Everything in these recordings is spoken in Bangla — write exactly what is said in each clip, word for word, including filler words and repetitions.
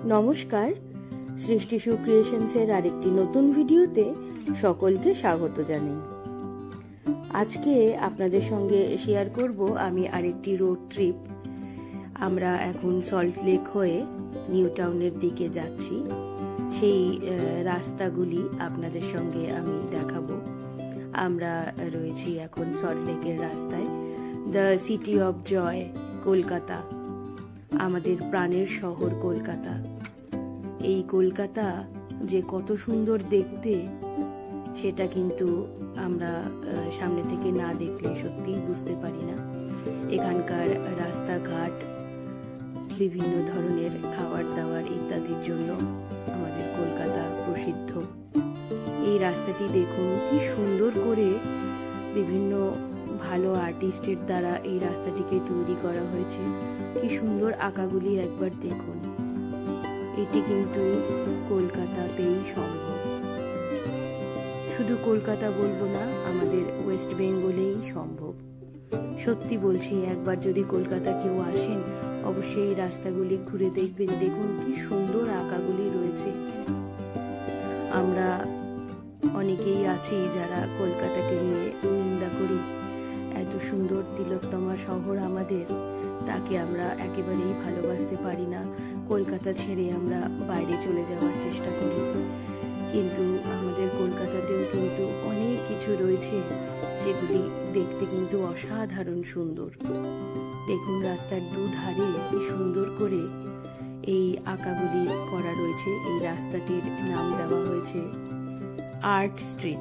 নমস্কার, সৃষ্টি সু ক্রিয়েশনসের আরেকটি নতুন ভিডিওতে সকলকে স্বাগত জানাই। আজকে আপনাদের সঙ্গে শেয়ার করব আমি আরেকটি রোড ট্রিপ। আমরা এখন সল্ট লেক হয়ে নিউ টাউনের দিকে যাচ্ছি। সেই রাস্তাগুলি আপনাদের সঙ্গে আমি দেখাবো। আমরা রয়েছি এখন সল্ট লেকের রাস্তায়। The city of joy, Kolkata, আমাদের প্রাণের শহর কলকাতা। এই কলকাতা যে কত সুন্দর দেখতে, সেটা কিন্তু আমরা সামনে থেকে না দেখলে সত্যিই বুঝতে পারি না। এখানকার রাস্তাঘাট, বিভিন্ন ধরনের খাবার দাবার ইত্যাদির জন্য আমাদের কলকাতা প্রসিদ্ধ। এই রাস্তাটি দেখুন কি সুন্দর করে বিভিন্ন ভালো আর্টিস্টের দ্বারা এই রাস্তাটিকে তৈরি করা হয়েছে। কি সুন্দর আঁকাগুলি একবার দেখুন। এটি কিন্তু কলকাতাতেই সম্ভব। শুধু কলকাতা বলবো না, আমাদের ওয়েস্ট বেঙ্গলেই সম্ভব। সত্যি বলছি, একবার যদি কলকাতা কেউ আসেন অবশ্যই এই রাস্তাগুলি ঘুরে দেখবেন। দেখুন কি সুন্দর আঁকাগুলি রয়েছে। আমরা অনেকেই আছি যারা কলকাতাকে নিয়ে নিন্দা করি। এত সুন্দর তিলোত্তমা শহর আমাদের, তাকে আমরা একেবারেই ভালোবাসতে পারি না। কলকাতা ছেড়ে আমরা বাইরে চলে যাওয়ার চেষ্টা করি। কিন্তু আমাদের কলকাতাতেও কিন্তু অনেক কিছু রয়েছে যেগুলি দেখতে কিন্তু অসাধারণ সুন্দর। দেখুন রাস্তার দুধারে কি সুন্দর করে এই আঁকাগুলি করা রয়েছে। এই রাস্তাটির নাম দেওয়া হয়েছে আর্ট স্ট্রিট।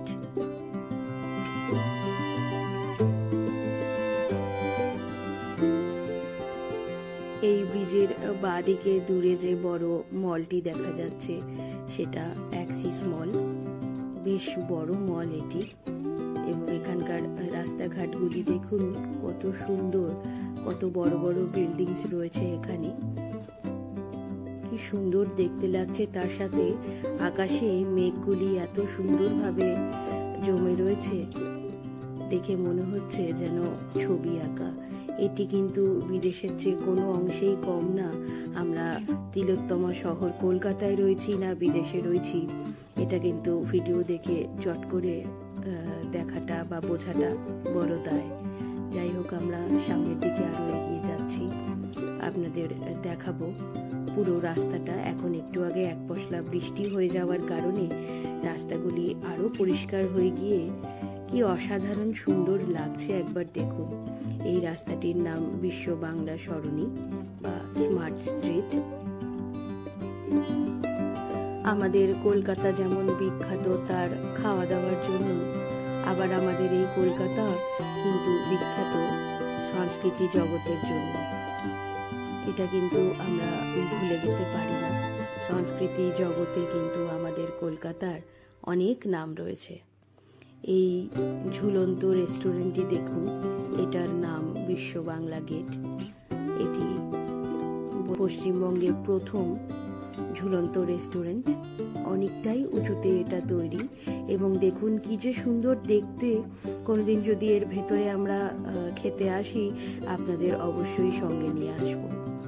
এই ব্রিজের বাঁদিকে দূরে যে বড় মলটি দেখা যাচ্ছে সেটা অ্যাক্সিস মল। বেশ বড় মল এটি। এবং এখানকার রাস্তাঘাটগুলি দেখুন কত সুন্দর, কত বড় বড় বিল্ডিংস রয়েছে এখানে। কি সুন্দর দেখতে লাগছে। তার সাথে আকাশে মেঘগুলি এত সুন্দরভাবে জমে রয়েছে, দেখে মনে হচ্ছে যেন ছবি আঁকা। এটি কিন্তু বিদেশের চেয়ে কোনো অংশেই কম না। আমরা তিলোত্তমা শহর কলকাতায় রয়েছি না বিদেশে রয়েছি, এটা কিন্তু ভিডিও দেখে চট করে দেখাটা বা বোঝাটা বড় দায়। যাই হোক, আমরা সামনের দিকে আরো এগিয়ে যাচ্ছি, আপনাদের দেখাবো পুরো রাস্তাটা। এখন একটু আগে এক পশলা বৃষ্টি হয়ে যাওয়ার কারণে রাস্তাগুলি আরো পরিষ্কার হয়ে গিয়ে কি অসাধারণ সুন্দর লাগছে একবার দেখুন। এই রাস্তাটির নাম বিশ্ব বাংলা সরণি বা স্মার্ট স্ট্রিট। আমাদের কলকাতা যেমন বিখ্যাত তার খাওয়া দাওয়ার জন্য, আবার আমাদের এই কলকাতা কিন্তু বিখ্যাত সংস্কৃতি জগতের জন্য। এটা কিন্তু আমরা ভুলে যেতে পারি না। সংস্কৃতি জগতে কিন্তু আমাদের কলকাতার অনেক নাম রয়েছে। এই ঝুলন্ত রেস্টুরেন্টটি দেখুন, এটার নাম বিশ্ব বাংলা গেট। এটি পশ্চিমবঙ্গের প্রথম ঝুলন্ত রেস্টুরেন্ট। অনেকটাই উঁচুতে এটা তৈরি এবং দেখুন কি যে সুন্দর দেখতে। কোনোদিন যদি এর ভেতরে আমরা খেতে আসি, আপনাদের অবশ্যই সঙ্গে নিয়ে আসব।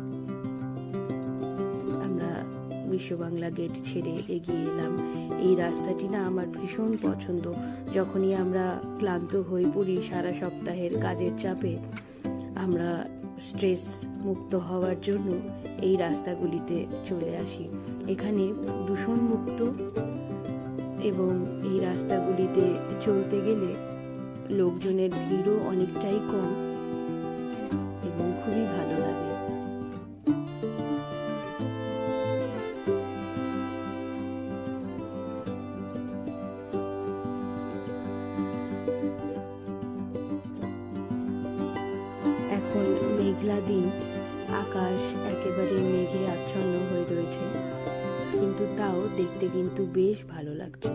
আমরা বিশ্ব বাংলা গেট ছেড়ে এগিয়ে এলাম। এই রাস্তাটি না আমার ভীষণ পছন্দ। যখনই আমরা ক্লান্ত হয়ে পড়ি সারা সপ্তাহের কাজের চাপে, আমরা স্ট্রেস মুক্ত হওয়ার জন্য এই রাস্তাগুলিতে চলে আসি। এখানে দূষণ মুক্ত এবং এই রাস্তাগুলিতে চলতে গেলে লোকজনের ভিড়ও অনেকটাই কম এবং খুবই ভালো লাগে। এখন মেঘলা দিন, আকাশ একেবারে মেঘে আচ্ছন্ন হয়ে রয়েছে, কিন্তু তাও দেখতে কিন্তু বেশ ভালো লাগছে।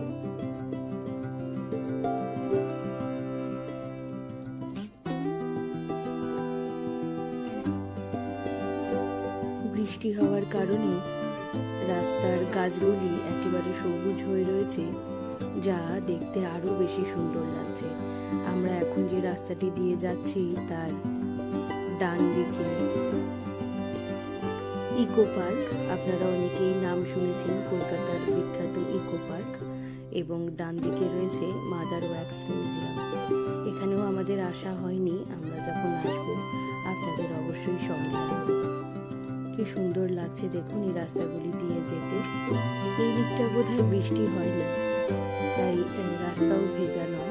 বৃষ্টি হওয়ার কারণে রাস্তার গাছগুলি একেবারে সবুজ হয়ে রয়েছে, যা দেখতে আরো বেশি সুন্দর লাগছে। আমরা এখন যে রাস্তাটি দিয়ে যাচ্ছি তার ডান দিকে ইকো পার্ক, আপনারা অনেকেই নাম শুনেছেন কলকাতার বিখ্যাত ইকো পার্ক, এবং ডান দিকে রয়েছে মাদার ওয়াক্স মিউজিয়াম। এখানেও আমাদের আসা হয়নি, আমরা যখন আসবো আপনাদের অবশ্যই সঙ্গে আনবো। কি সুন্দর লাগছে দেখুন এই রাস্তাগুলি দিয়ে যেতে। এই দিকটা বোধহয় বৃষ্টি হয়নি, তাই রাস্তাও ভেজা নয়।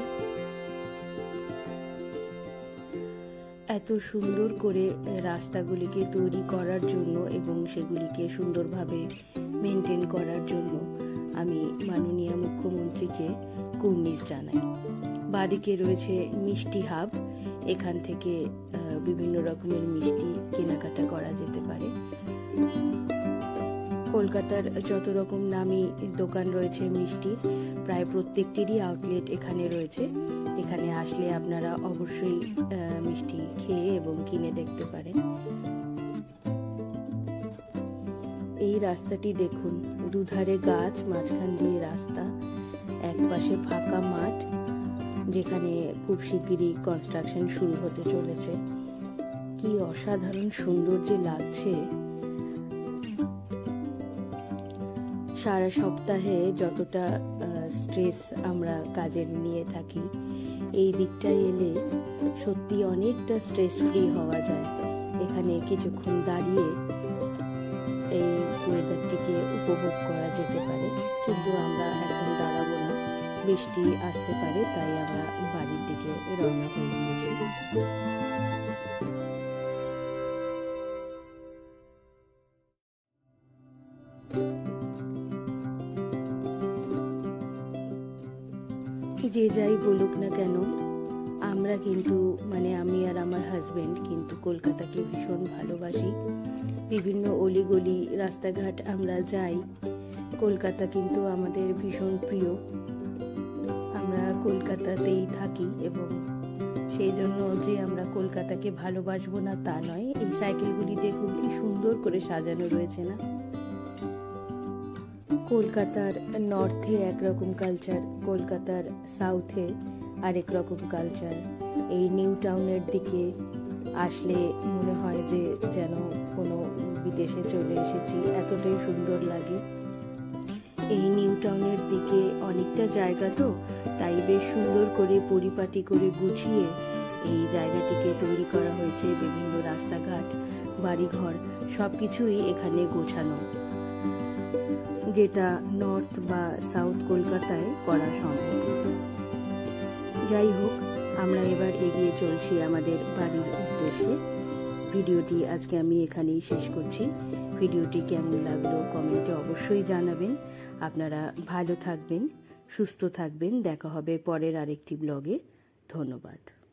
এত সুন্দর করে রাস্তাগুলিকে তৈরি করার জন্য এবং সেগুলিকে সুন্দরভাবে মেনটেন করার জন্য আমি মাননীয় মুখ্যমন্ত্রীকে কুর্নিশ জানাই। বাদিকে রয়েছে মিষ্টি হাব, এখান থেকে বিভিন্ন রকমের মিষ্টি কেনাকাটা করা যেতে পারে। কলকাতার যত রকম নামি দোকান রয়েছে মিষ্টির, প্রায় প্রত্যেকটিরই আউটলেট এখানে রয়েছে। এখানে আসলে আপনারা অবশ্যই মিষ্টি খেয়ে এবং কিনে দেখতে পারেন। এই রাস্তাটি দেখুন, দুধারে গাছ, মাঝখান দিয়ে রাস্তা, এক পাশে ফাঁকা মাঠ, যেখানে খুব শিগগিরই কনস্ট্রাকশন শুরু হতে চলেছে। কি অসাধারণ সুন্দর যে লাগছে। সারা সপ্তাহে যতটা স্ট্রেস আমরা কাজের নিয়ে থাকি, এই দিকটায় এলে সত্যি অনেকটা স্ট্রেস ফ্রি হওয়া যায়। এখানে কিছুক্ষণ দাঁড়িয়ে এই ওয়েদারটিকে উপভোগ করা যেতে পারে, কিন্তু আমরা এখন দাঁড়াবো না, বৃষ্টি আসতে পারে, তাই আমরা বাড়ির দিকে রওনা হয়ে গিয়েছি। যে যাই বলুক না কেন, আমরা কিন্তু মানে আমি আর আমার হাজবেন্ড কিন্তু কলকাতাকে ভীষণ ভালোবাসি। বিভিন্ন অলিগলি রাস্তাঘাট আমরা যাই, কলকাতা কিন্তু আমাদের ভীষণ প্রিয়। আমরা কলকাতাতেই থাকি এবং সেই জন্য যে আমরা কলকাতাকে ভালোবাসবো না তা নয়। এই সাইকেলগুলি দেখুন কি সুন্দর করে সাজানো রয়েছে না? কলকাতার নর্থে একরকম কালচার, কলকাতার সাউথে আরেক রকম কালচার। এই নিউ টাউনের দিকে আসলে মনে হয় যে যেন কোনো বিদেশে চলে এসেছি, এতটাই সুন্দর লাগে। এই নিউ টাউনের দিকে অনেকটা জায়গা তো, তাই বেশ সুন্দর করে পরিপাটি করে গুছিয়ে এই জায়গাটিকে তৈরি করা হয়েছে। বিভিন্ন রাস্তাঘাট, বাড়িঘর সবকিছুই এখানে গোছানো, যেটা নর্থ বা সাউথ কলকাতায় করা সম্ভব। যাই হোক, আমরা এবার এগিয়ে চলছি আমাদের বাড়ির উদ্দেশ্যে। ভিডিওটি আজকে আমি এখানেই শেষ করছি। ভিডিওটি কেমন লাগলো কমেন্টে অবশ্যই জানাবেন। আপনারা ভালো থাকবেন, সুস্থ থাকবেন। দেখা হবে পরের আরেকটি ব্লগে। ধন্যবাদ।